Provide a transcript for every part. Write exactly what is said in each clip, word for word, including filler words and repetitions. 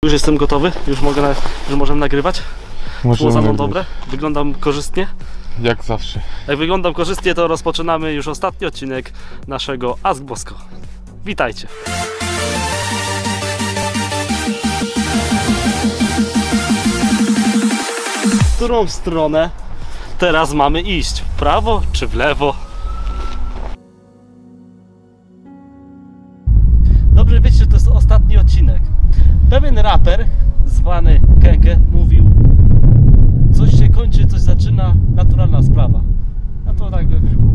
Już jestem gotowy, już mogę, na, już możemy nagrywać. Było za mną dobre, wyglądam korzystnie. Jak zawsze. Jak wyglądam korzystnie, to rozpoczynamy już ostatni odcinek naszego Ask Bosko. Witajcie. W którą stronę teraz mamy iść? W prawo czy w lewo? Dobrze wiecie, że to jest ostatni odcinek. Pewien raper zwany Kenke mówił: coś się kończy, coś zaczyna, naturalna sprawa. A to tak jakoś było.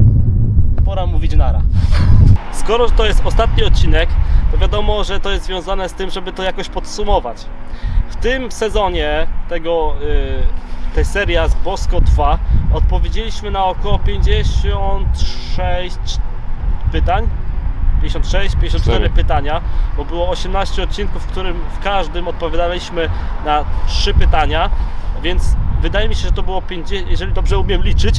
Pora mówić nara. Skoro to jest ostatni odcinek, to wiadomo, że to jest związane z tym, żeby to jakoś podsumować. W tym sezonie tego, yy, tej serii Ask Bosko dwa odpowiedzieliśmy na około pięćdziesiąt sześć pytań. pięćdziesiąt sześć, pięćdziesiąt cztery pytania, bo było osiemnaście odcinków, w którym w każdym odpowiadaliśmy na trzy pytania, więc wydaje mi się, że to było pięćdziesiąt, jeżeli dobrze umiem liczyć,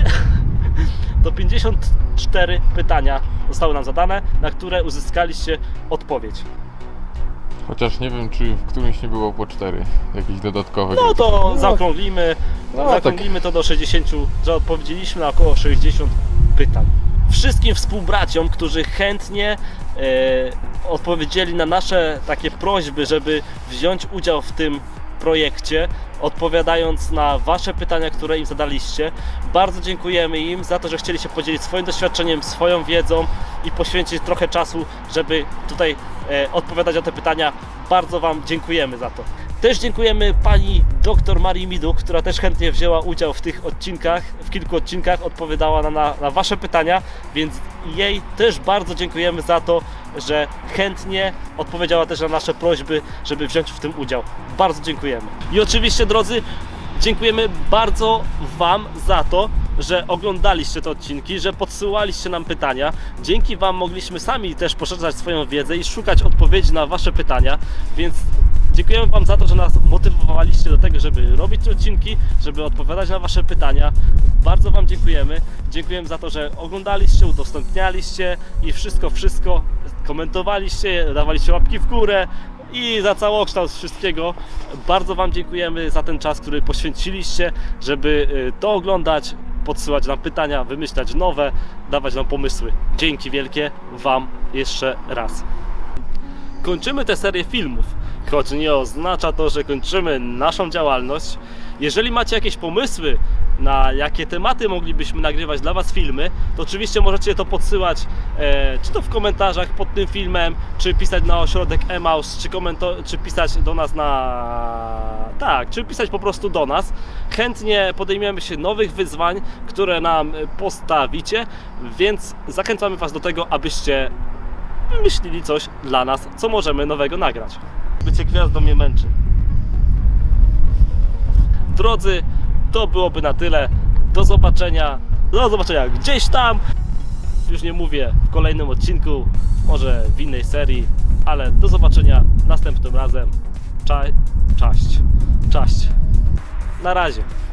to pięćdziesiąt cztery pytania zostały nam zadane, na które uzyskaliście odpowiedź. Chociaż nie wiem, czy w którymś nie było po cztery jakieś dodatkowe. No to no, zaokrąglimy, no, zaokrąglimy tak. to do sześćdziesięciu, że odpowiedzieliśmy na około sześćdziesiąt pytań. Wszystkim współbraciom, którzy chętnie e, odpowiedzieli na nasze takie prośby, żeby wziąć udział w tym projekcie, odpowiadając na wasze pytania, które im zadaliście. Bardzo dziękujemy im za to, że chcieli się podzielić swoim doświadczeniem, swoją wiedzą i poświęcić trochę czasu, żeby tutaj e, odpowiadać na te pytania. Bardzo wam dziękujemy za to. Też dziękujemy pani doktor Marii Miduk, która też chętnie wzięła udział w tych odcinkach, w kilku odcinkach, odpowiadała na, na, na wasze pytania, więc jej też bardzo dziękujemy za to, że chętnie odpowiedziała też na nasze prośby, żeby wziąć w tym udział. Bardzo dziękujemy. I oczywiście, drodzy, dziękujemy bardzo wam za to, że oglądaliście te odcinki, że podsyłaliście nam pytania. Dzięki wam mogliśmy sami też poszerzać swoją wiedzę i szukać odpowiedzi na wasze pytania, więc dziękujemy wam za to, że nas motywowaliście do tego, żeby robić te odcinki, żeby odpowiadać na wasze pytania. Bardzo wam dziękujemy. Dziękujemy za to, że oglądaliście, udostępnialiście i wszystko, wszystko komentowaliście, dawaliście łapki w górę i za całokształt wszystkiego. Bardzo wam dziękujemy za ten czas, który poświęciliście, żeby to oglądać, podsyłać nam pytania, wymyślać nowe, dawać nam pomysły. Dzięki wielkie wam jeszcze raz. Kończymy tę serię filmów, choć nie oznacza to, że kończymy naszą działalność. Jeżeli macie jakieś pomysły, na jakie tematy moglibyśmy nagrywać dla was filmy, to oczywiście możecie to podsyłać e, czy to w komentarzach pod tym filmem, czy pisać na ośrodek Emaus, czy, czy pisać do nas na... tak, czy pisać po prostu do nas. Chętnie podejmiemy się nowych wyzwań, które nam postawicie, więc zachęcamy was do tego, abyście wymyślili coś dla nas, co możemy nowego nagrać. Bycie gwiazdą mnie męczy. Drodzy, to byłoby na tyle. Do zobaczenia. Do zobaczenia gdzieś tam. Już nie mówię w kolejnym odcinku, może w innej serii, ale do zobaczenia następnym razem. Cześć. Cześć. Cześć. Na razie.